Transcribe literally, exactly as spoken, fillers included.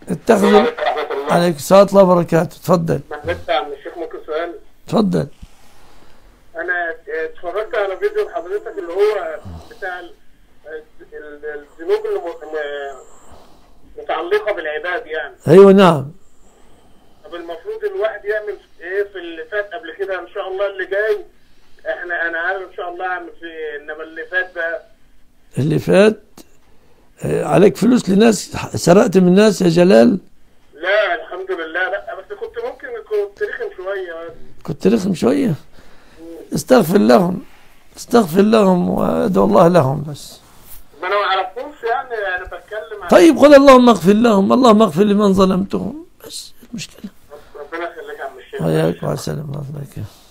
اتخذوا. عليك السلام ورحمة الله وبركاته. اتفضل. معلش يا عم الشيخ ممكن سؤال؟ اتفضل. انا اتفرجت على فيديو حضرتك اللي هو بتاع الذنوب اللي متعلقه بالعباد يعني. ايوه نعم. طب المفروض الواحد يعمل ايه في اللي فات قبل كده؟ ان شاء الله اللي جاي احنا انا عارف ان شاء الله اعمل في، انما اللي فات بقى. اللي فات عليك فلوس لناس سرقت من الناس يا جلال؟ لا الحمد لله، لا بس كنت ممكن كنت رخم شويه. كنت رخم شويه؟ استغفر لهم، استغفر لهم وادعو الله لهم بس. ما انا ما اعرفهمش يعني، انا بتكلم عن. طيب قل اللهم اغفر لهم، اللهم اغفر لمن ظلمتهم، بس المشكله. ربنا يخليك يا عم الشيخ. وياك مع السلامه. الله يبارك.